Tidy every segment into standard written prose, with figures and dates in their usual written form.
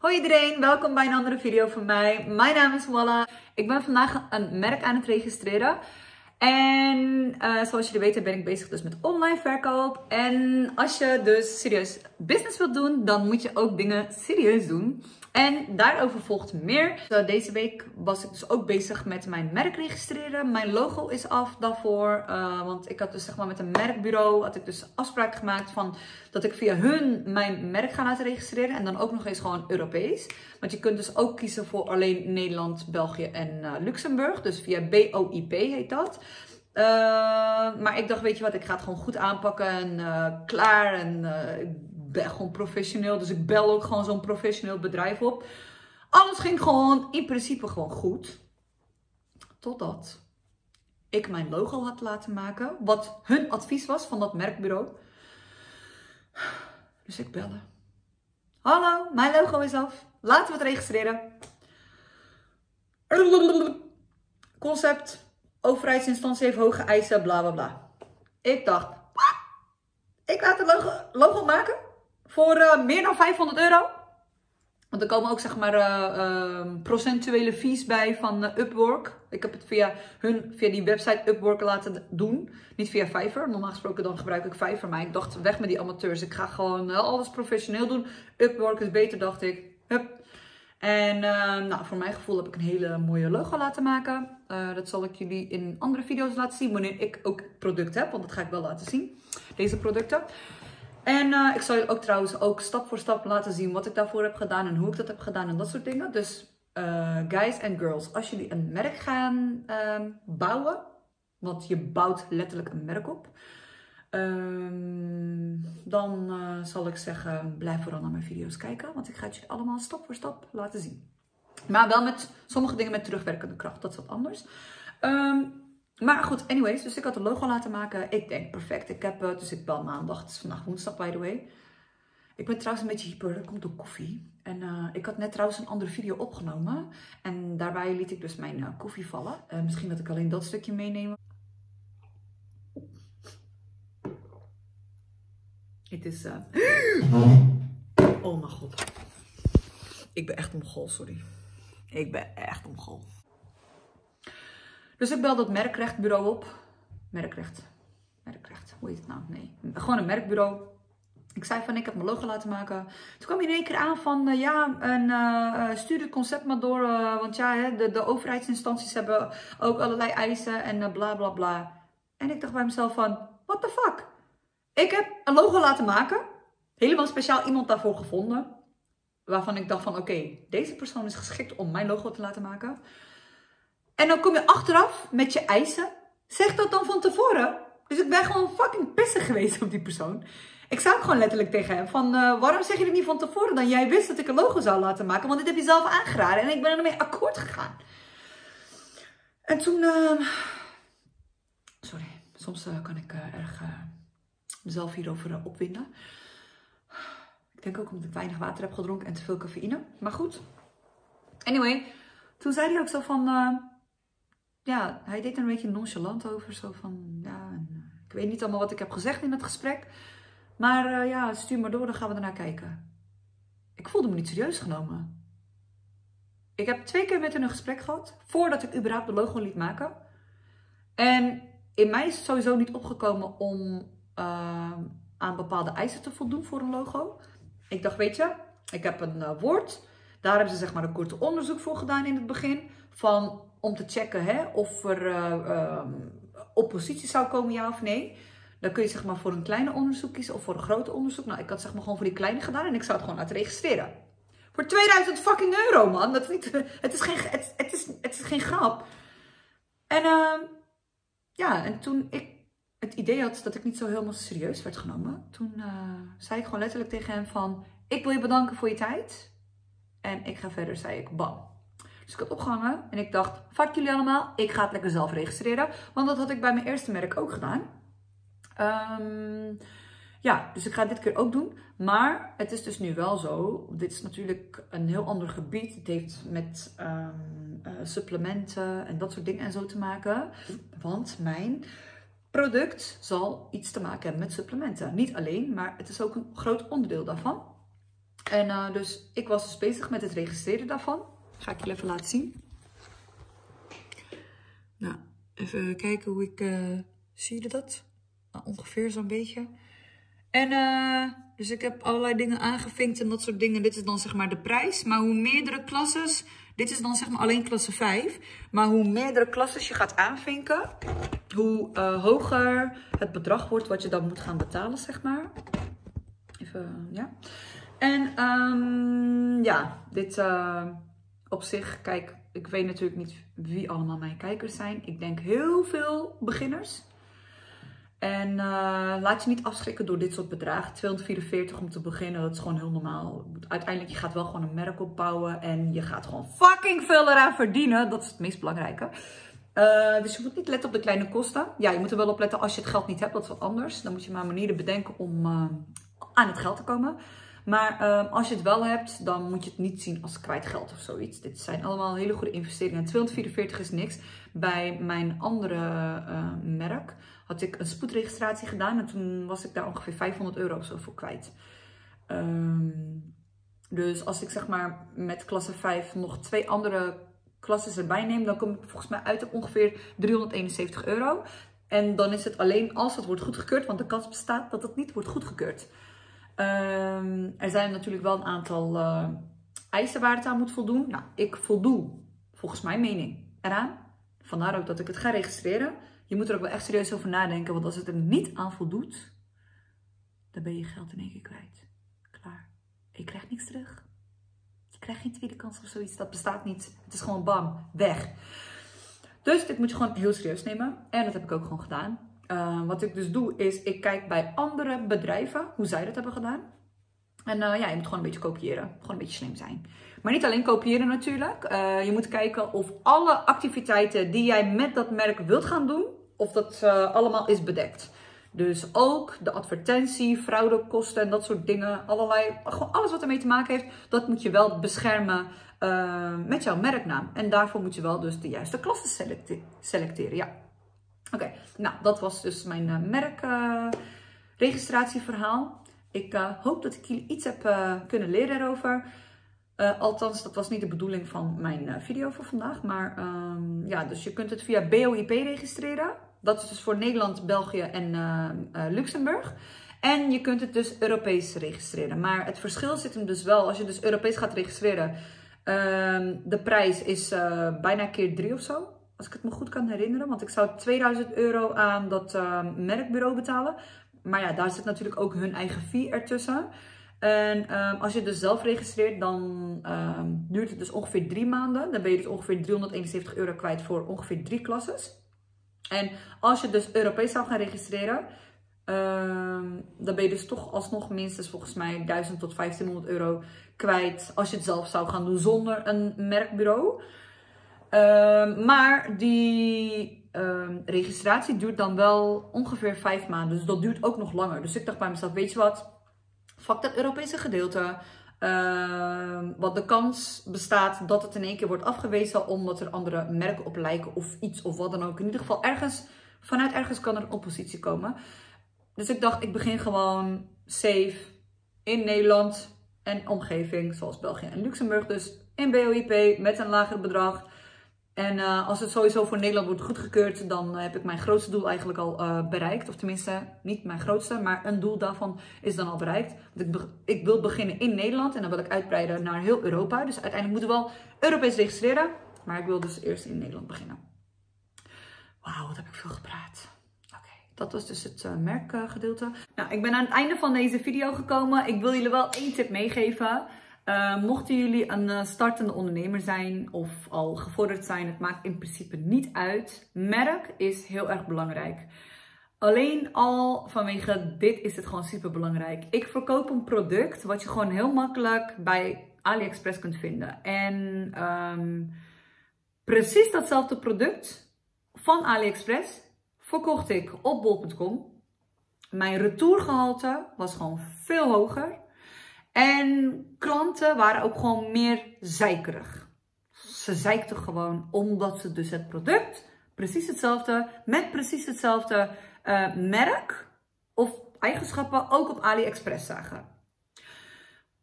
Hoi iedereen, welkom bij een andere video van mij. Mijn naam is Walla. Ik ben vandaag een merk aan het registreren. En zoals jullie weten ben ik bezig dus met online verkoop. En als je dus serieus business wilt doen, dan moet je ook dingen serieus doen. En daarover volgt meer. Deze week was ik dus ook bezig met mijn merk registreren. Mijn logo is af daarvoor. Want ik had dus zeg maar met een merkbureau had ik dus afspraak gemaakt van dat ik via hun mijn merk ga laten registreren. En dan ook nog eens gewoon Europees. Want je kunt dus ook kiezen voor alleen Nederland, België en Luxemburg. Dus via BOIP heet dat. Maar ik dacht, weet je wat, ik ga het gewoon goed aanpakken en klaar. En ik ben gewoon professioneel, dus ik bel ook gewoon zo'n professioneel bedrijf op. Alles ging gewoon in principe gewoon goed. Totdat ik mijn logo had laten maken. Wat hun advies was van dat merkbureau. Dus ik belde. Hallo, mijn logo is af. Laten we het registreren. Concept. Overheidsinstantie heeft hoge eisen, bla bla bla. Ik dacht, wat? Ik laat het logo maken voor meer dan €500. Want er komen ook zeg maar procentuele fees bij van Upwork. Ik heb het via die website Upwork laten doen. Niet via Fiverr. Normaal gesproken dan gebruik ik Fiverr. Maar ik dacht, weg met die amateurs. Ik ga gewoon alles professioneel doen. Upwork is beter, dacht ik. Hup. En nou, voor mijn gevoel heb ik een hele mooie logo laten maken. Dat zal ik jullie in andere video's laten zien. Wanneer ik ook producten heb. Want dat ga ik wel laten zien. Deze producten. En ik zal je ook trouwens ook stap voor stap laten zien wat ik daarvoor heb gedaan. En hoe ik dat heb gedaan en dat soort dingen. Dus guys en girls. Als jullie een merk gaan bouwen. Want je bouwt letterlijk een merk op. Dan zal ik zeggen, blijf vooral naar mijn video's kijken. Want ik ga het jullie allemaal stap voor stap laten zien. Maar wel met sommige dingen met terugwerkende kracht. Dat is wat anders. Maar goed, anyways. Dus ik had een logo laten maken. Ik denk, perfect. Dus ik bel maandag. Het is vandaag woensdag, by the way. Ik ben trouwens een beetje hyper. Dat komt door koffie. En ik had net trouwens een andere video opgenomen. En daarbij liet ik dus mijn koffie vallen. Misschien dat ik alleen dat stukje meeneem. Het is... Oh mijn god. Ik ben echt omgol, sorry. Ik ben echt omgol. Dus ik bel dat merkrechtbureau op. Merkrecht, hoe heet het nou? Nee, gewoon een merkbureau. Ik zei van, ik heb mijn logo laten maken. Toen kwam hij in één keer aan van, stuur het concept maar door. Want ja, de overheidsinstanties hebben ook allerlei eisen en bla bla bla. En ik dacht bij mezelf van, what the fuck? Ik heb een logo laten maken. Helemaal speciaal iemand daarvoor gevonden. Waarvan ik dacht van, oké, deze persoon is geschikt om mijn logo te laten maken. En dan kom je achteraf met je eisen. Zeg dat dan van tevoren. Dus ik ben gewoon fucking pissig geweest op die persoon. Ik zei ook gewoon letterlijk tegen hem van, waarom zeg je het niet van tevoren dan? Jij wist dat ik een logo zou laten maken, want dit heb je zelf aangeraden. En ik ben ermee akkoord gegaan. En toen, sorry, soms kan ik erg mezelf hierover opwinden. Ik denk ook omdat ik weinig water heb gedronken en te veel cafeïne. Maar goed. Anyway, toen zei hij ook zo van, ja, hij deed er een beetje nonchalant over. Zo van, ja, ik weet niet allemaal wat ik heb gezegd in het gesprek. Maar ja, stuur maar door, dan gaan we ernaar kijken. Ik voelde me niet serieus genomen. Ik heb 2 keer met hem een gesprek gehad, voordat ik überhaupt de logo liet maken. En in mij is het sowieso niet opgekomen om aan bepaalde eisen te voldoen voor een logo. Ik dacht, weet je, ik heb een woord. Daar hebben ze zeg maar een korte onderzoek voor gedaan in het begin. Om te checken of er oppositie zou komen, ja of nee. Dan kun je zeg maar voor een kleine onderzoek kiezen of voor een grote onderzoek. Nou, ik had zeg maar gewoon voor die kleine gedaan en ik zou het gewoon laten registreren. Voor €2000 man. Dat is niet, het is geen grap. En ja, en toen ik het idee had dat ik niet zo helemaal serieus werd genomen. Toen zei ik gewoon letterlijk tegen hem van, ik wil je bedanken voor je tijd. En ik ga verder, zei ik, bam. Dus ik had opgehangen en ik dacht, fuck jullie allemaal, ik ga het lekker zelf registreren. Want dat had ik bij mijn eerste merk ook gedaan. Ja, dus ik ga het dit keer ook doen. Maar het is dus nu wel zo, dit is natuurlijk een heel ander gebied. Het heeft met supplementen en dat soort dingen en zo te maken. Want mijn product zal iets te maken hebben met supplementen. Niet alleen, maar het is ook een groot onderdeel daarvan. En dus ik was dus bezig met het registreren daarvan. Ga ik jullie even laten zien. Nou, even kijken hoe ik... zie je dat? Nou, ongeveer zo'n beetje. En dus ik heb allerlei dingen aangevinkt en dat soort dingen. Dit is dan zeg maar de prijs. Maar hoe meerdere klasses... Dit is dan zeg maar alleen klasse 5. Maar hoe meerdere klasses je gaat aanvinken... Hoe hoger het bedrag wordt wat je dan moet gaan betalen, zeg maar. Even, ja. En ja, dit op zich, kijk, ik weet natuurlijk niet wie allemaal mijn kijkers zijn. Ik denk heel veel beginners. En laat je niet afschrikken door dit soort bedragen. 244 om te beginnen, dat is gewoon heel normaal. Uiteindelijk, je gaat wel gewoon een merk opbouwen en je gaat gewoon fucking veel eraan verdienen. Dat is het meest belangrijke. Dus je moet niet letten op de kleine kosten. Ja, je moet er wel op letten als je het geld niet hebt, dat is wat anders. Dan moet je maar manieren bedenken om aan het geld te komen. Maar als je het wel hebt, dan moet je het niet zien als kwijtgeld of zoiets. Dit zijn allemaal hele goede investeringen. 244 is niks. Bij mijn andere merk had ik een spoedregistratie gedaan. En toen was ik daar ongeveer 500 euro of zo voor kwijt. Dus als ik zeg maar met klasse 5 nog 2 andere klasses erbij neem, dan kom ik volgens mij uit op ongeveer 371 euro. En dan is het alleen als het wordt goedgekeurd, want de kans bestaat dat het niet wordt goedgekeurd. Er zijn natuurlijk wel een aantal eisen waar het aan moet voldoen. Nou, ik voldoe volgens mijn mening eraan. Vandaar ook dat ik het ga registreren. Je moet er ook wel echt serieus over nadenken, want als het er niet aan voldoet, dan ben je geld in één keer kwijt. Klaar. Je krijgt niks terug. Je krijgt geen tweede kans of zoiets. Dat bestaat niet. Het is gewoon bam, weg. Dus dit moet je gewoon heel serieus nemen. En dat heb ik ook gewoon gedaan. Wat ik dus doe is, ik kijk bij andere bedrijven hoe zij dat hebben gedaan. En ja, je moet gewoon een beetje kopiëren. Gewoon een beetje slim zijn. Maar niet alleen kopiëren natuurlijk. Je moet kijken of alle activiteiten die jij met dat merk wilt gaan doen, of dat allemaal is bedekt. Dus ook de advertentie, fraudekosten en dat soort dingen. Allerlei, gewoon alles wat ermee te maken heeft, dat moet je wel beschermen met jouw merknaam. En daarvoor moet je wel dus de juiste klassen selecteren. Ja. Oké, nou dat was dus mijn merkregistratieverhaal. Ik hoop dat ik jullie iets heb kunnen leren erover. Althans, dat was niet de bedoeling van mijn video voor vandaag. Maar ja, dus je kunt het via BOIP registreren. Dat is dus voor Nederland, België en Luxemburg. En je kunt het dus Europees registreren. Maar het verschil zit hem dus wel, als je dus Europees gaat registreren. De prijs is bijna keer 3 of zo. Als ik het me goed kan herinneren. Want ik zou 2000 euro aan dat merkbureau betalen. Maar ja, daar zit natuurlijk ook hun eigen fee ertussen. En als je het dus zelf registreert, dan duurt het dus ongeveer 3 maanden. Dan ben je dus ongeveer 371 euro kwijt voor ongeveer 3 klasses. En als je dus Europees zou gaan registreren, dan ben je dus toch alsnog minstens volgens mij 1000 tot 1500 euro kwijt als je het zelf zou gaan doen zonder een merkbureau. Maar die registratie duurt dan wel ongeveer 5 maanden. Dus dat duurt ook nog langer. Dus ik dacht bij mezelf, weet je wat? Fuck dat Europese gedeelte. Want de kans bestaat dat het in één keer wordt afgewezen omdat er andere merken op lijken of iets of wat dan ook. In ieder geval vanuit ergens kan er een oppositie komen. Dus ik dacht, ik begin gewoon safe in Nederland en omgeving, zoals België en Luxemburg. Dus in BOIP met een lager bedrag. En als het sowieso voor Nederland wordt goedgekeurd, dan heb ik mijn grootste doel eigenlijk al bereikt. Of tenminste, niet mijn grootste, maar een doel daarvan is dan al bereikt. Want ik wil beginnen in Nederland en dan wil ik uitbreiden naar heel Europa. Dus uiteindelijk moeten we wel Europees registreren. Maar ik wil dus eerst in Nederland beginnen. Wauw, wat heb ik veel gepraat. Oké, dat was dus het merkgedeelte. Nou, ik ben aan het einde van deze video gekomen. Ik wil jullie wel 1 tip meegeven. Mochten jullie een startende ondernemer zijn of al gevorderd zijn, het maakt in principe niet uit. Merk is heel erg belangrijk. Alleen al vanwege dit is het gewoon super belangrijk. Ik verkoop een product wat je gewoon heel makkelijk bij AliExpress kunt vinden. En precies datzelfde product van AliExpress verkocht ik op bol.com. Mijn retourgehalte was gewoon veel hoger. En klanten waren ook gewoon meer zeikerig. Ze zeikten gewoon omdat ze dus het product precies hetzelfde, met precies hetzelfde merk of eigenschappen ook op AliExpress zagen.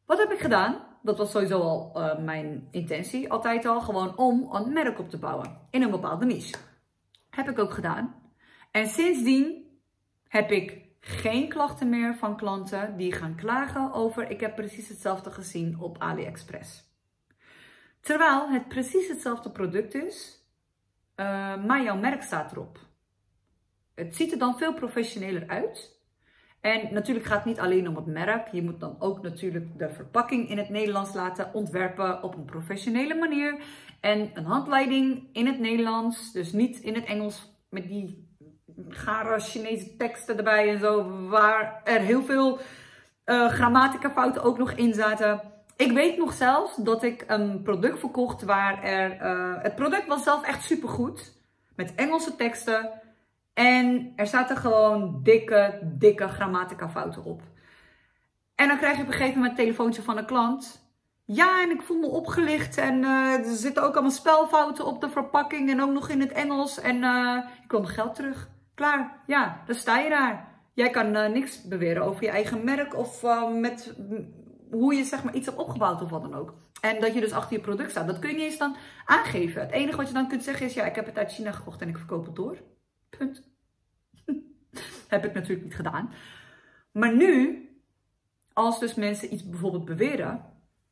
Wat heb ik gedaan? Dat was sowieso al mijn intentie, altijd al, gewoon om een merk op te bouwen in een bepaalde niche. Heb ik ook gedaan. En sindsdien heb ik geen klachten meer van klanten die gaan klagen over ik heb precies hetzelfde gezien op AliExpress. Terwijl het precies hetzelfde product is, maar jouw merk staat erop. Het ziet er dan veel professioneler uit. En natuurlijk gaat het niet alleen om het merk. Je moet dan ook natuurlijk de verpakking in het Nederlands laten ontwerpen op een professionele manier. En een handleiding in het Nederlands, dus niet in het Engels met die gare Chinese teksten erbij en zo, waar er heel veel grammatica fouten ook nog in zaten. Ik weet nog zelfs dat ik een product verkocht waar het product was zelf echt supergoed, met Engelse teksten. En er zaten gewoon dikke grammatica fouten op. En dan krijg je op een gegeven moment een telefoontje van een klant. Ja, en ik voel me opgelicht en er zitten ook allemaal spelfouten op de verpakking en ook nog in het Engels. En ik wil mijn geld terug. Klaar, ja, dan sta je daar. Jij kan niks beweren over je eigen merk of met hoe je zeg maar iets hebt opgebouwd of wat dan ook. En dat je dus achter je product staat. Dat kun je niet eens dan aangeven. Het enige wat je dan kunt zeggen is, ja, ik heb het uit China gekocht en ik verkoop het door. Punt. Heb ik natuurlijk niet gedaan. Maar nu, als dus mensen iets bijvoorbeeld beweren,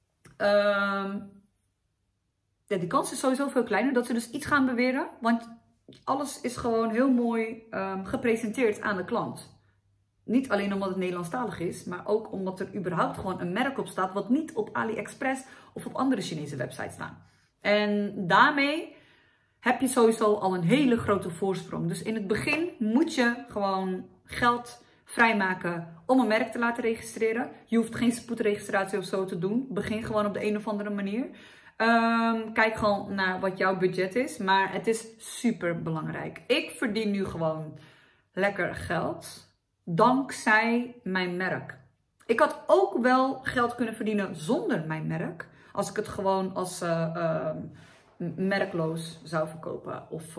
die kans is sowieso veel kleiner dat ze dus iets gaan beweren. Want alles is gewoon heel mooi gepresenteerd aan de klant. Niet alleen omdat het Nederlandstalig is, maar ook omdat er überhaupt gewoon een merk op staat wat niet op AliExpress of op andere Chinese websites staat. En daarmee heb je sowieso al een hele grote voorsprong. Dus in het begin moet je gewoon geld vrijmaken om een merk te laten registreren. Je hoeft geen spoedregistratie of zo te doen. Begin gewoon op de een of andere manier. Kijk gewoon naar wat jouw budget is. Maar het is super belangrijk. Ik verdien nu gewoon lekker geld dankzij mijn merk. Ik had ook wel geld kunnen verdienen zonder mijn merk. Als ik het gewoon als merkloos zou verkopen. Of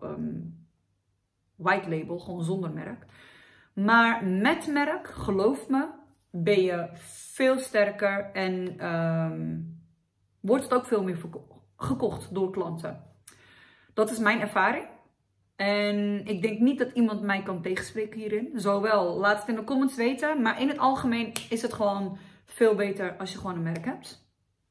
white label, gewoon zonder merk. Maar met merk, geloof me, ben je veel sterker en wordt het ook veel meer gekocht door klanten. Dat is mijn ervaring. En ik denk niet dat iemand mij kan tegenspreken hierin. Zowel, laat het in de comments weten. Maar in het algemeen is het gewoon veel beter als je gewoon een merk hebt.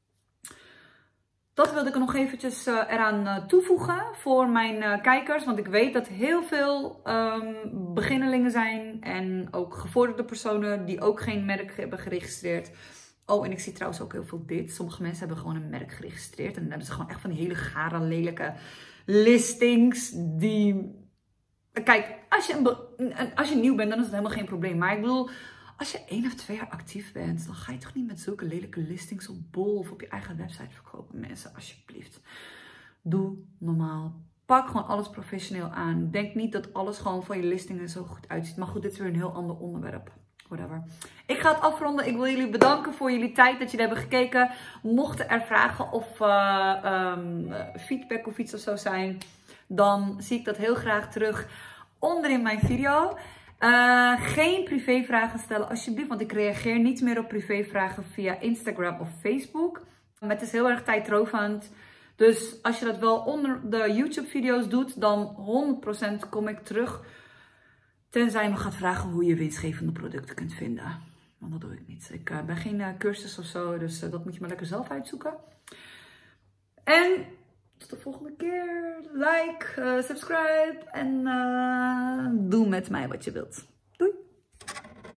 Dat wilde ik er nog eventjes eraan toevoegen voor mijn kijkers. Want ik weet dat heel veel beginnelingen zijn. En ook gevorderde personen die ook geen merk hebben geregistreerd. Oh, en ik zie trouwens ook heel veel dit. Sommige mensen hebben gewoon een merk geregistreerd. En dan hebben ze gewoon echt van die hele gare, lelijke listings. Die... Kijk, als je nieuw bent, dan is het helemaal geen probleem. Maar ik bedoel, als je 1 of 2 jaar actief bent, dan ga je toch niet met zulke lelijke listings op Bol of op je eigen website verkopen. Mensen, alsjeblieft. Doe normaal. Pak gewoon alles professioneel aan. Denk niet dat alles gewoon van je listingen zo goed uitziet. Maar goed, dit is weer een heel ander onderwerp. Whatever. Ik ga het afronden. Ik wil jullie bedanken voor jullie tijd dat jullie hebben gekeken. Mochten er vragen of feedback of iets of zo zijn, dan zie ik dat heel graag terug onderin mijn video. Geen privévragen stellen alsjeblieft, want ik reageer niet meer op privévragen via Instagram of Facebook. Het is heel erg tijdrovend. Dus als je dat wel onder de YouTube video's doet, dan 100% kom ik terug. Tenzij je me gaat vragen hoe je winstgevende producten kunt vinden. Want dat doe ik niet. Ik ben geen cursus of zo, dus dat moet je maar lekker zelf uitzoeken. En tot de volgende keer. Like, subscribe en doe met mij wat je wilt.